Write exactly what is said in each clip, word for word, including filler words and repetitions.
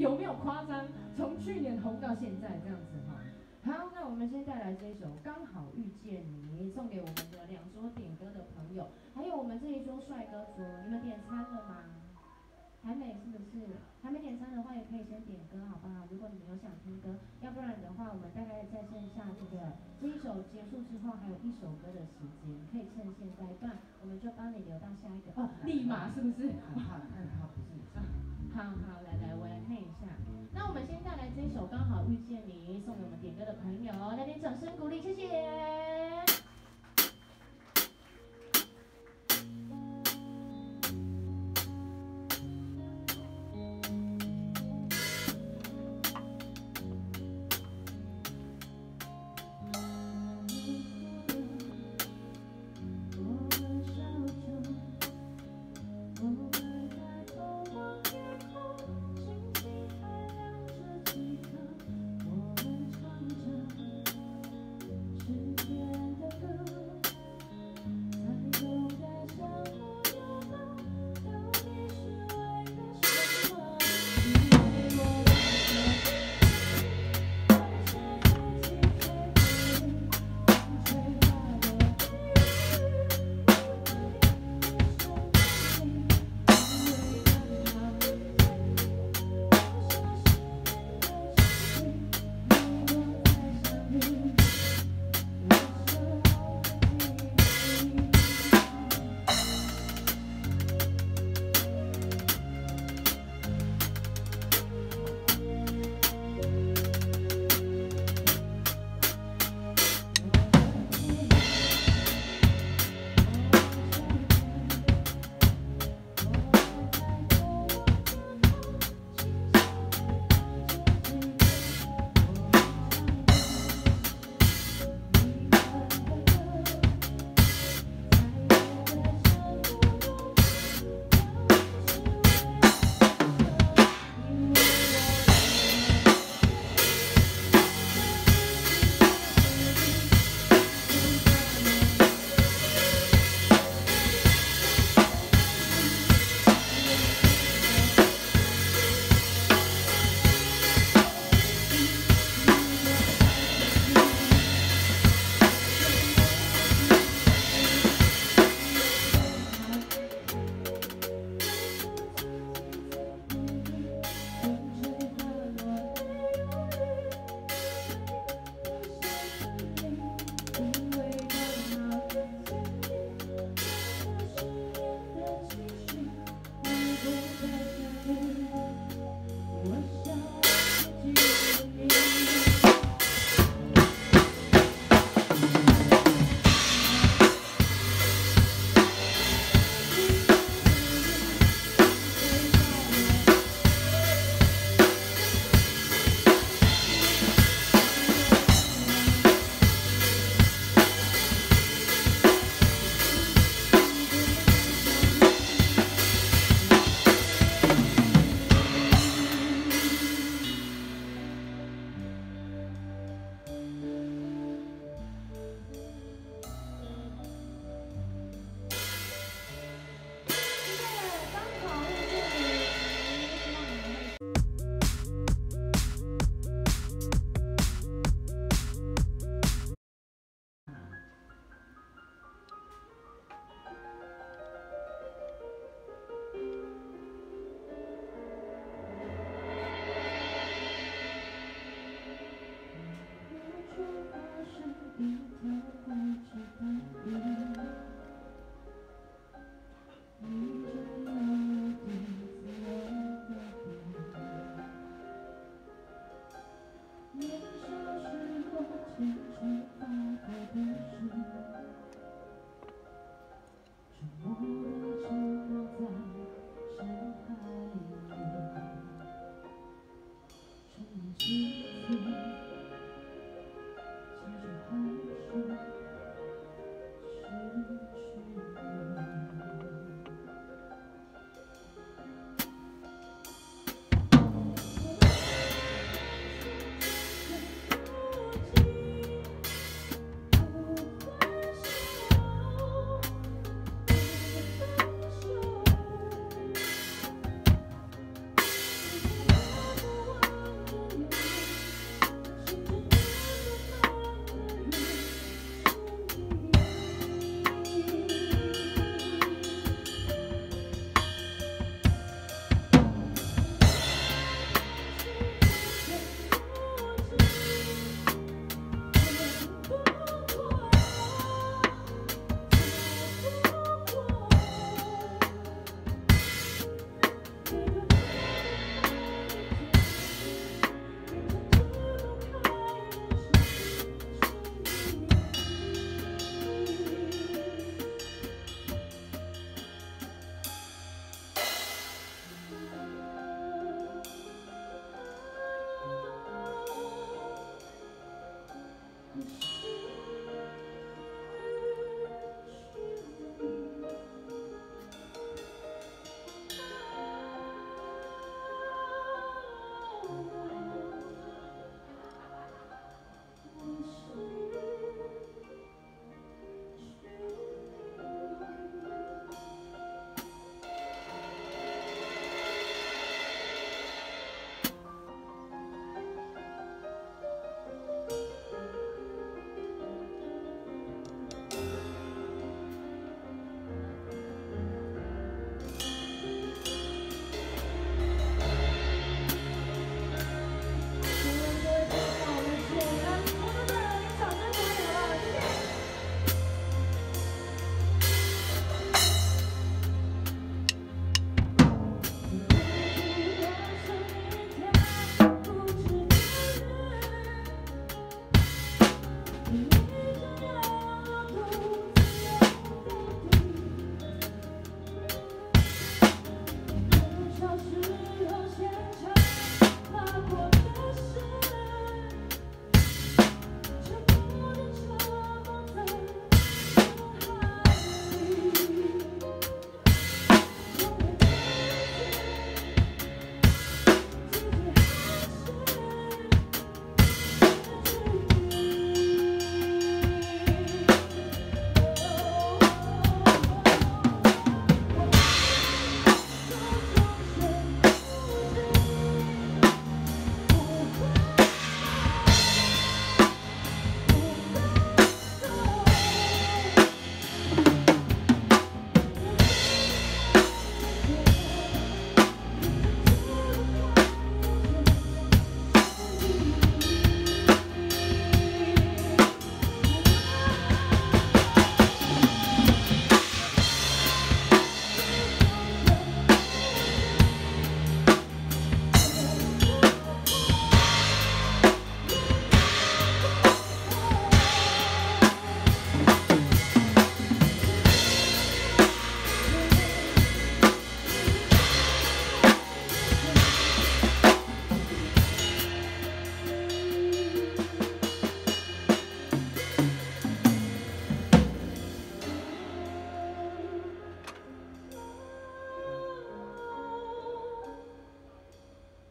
有没有夸张？从去年红到现在这样子哈。好，那我们先带来这一首《刚好遇见你》，送给我们的两桌点歌的朋友，还有我们这一桌帅哥桌，你们点餐了吗？还没是不是？还没点餐的话，也可以先点歌，好不好？如果你们有想听歌，要不然的话，我们大概在剩下这个这一首结束之后，还有一首歌的时间，可以趁现在，不然我们就帮你留到下一个。哦，立马是不是？ 好，很好，不是。 好好，来来，我来看一下。那我们先带来这一首《刚好遇见你》，送给我们点歌的朋友，来点掌声鼓励，谢谢。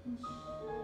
你是